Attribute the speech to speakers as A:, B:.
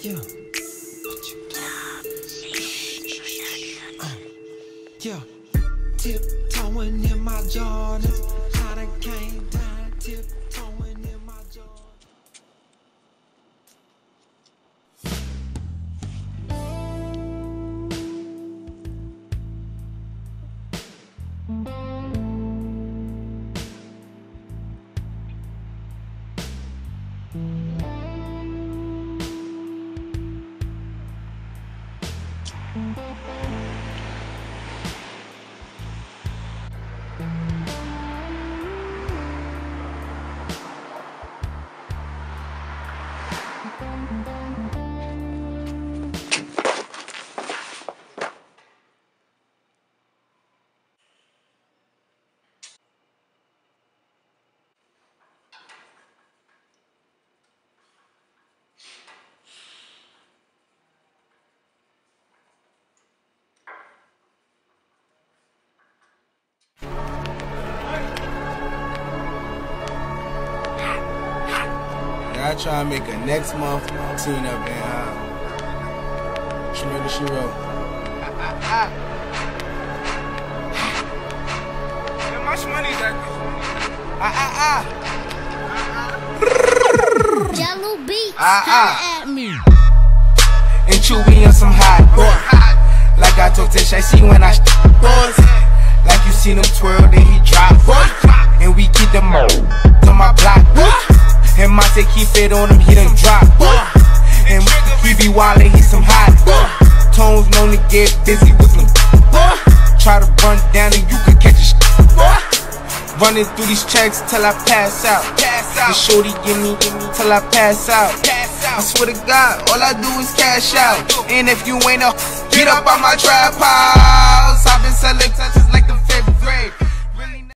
A: Yeah. Yeah. Tiptoeing in my Jordans. I done came down tiptoeing in my Jordans.
B: I try to make a next month tune up in Shmurda she wrote. Yeah, my money's at
C: Jello beats, holla at me.
B: And Chewy on some hot boy. Like I told Tish, I see when I boys. Like you seen him twirl, then he drop. And we keep them on my block. And Monte keep it on him, he done drop. And he be wildin', he some hot. Tones known to get busy with them. Try to run down and you could catch a running through these checks till I pass out. The shorty give me till I pass out. I swear to God, all I do is cash out. And if you ain't get up on my trap house. I've been selling touches like the 5th grade.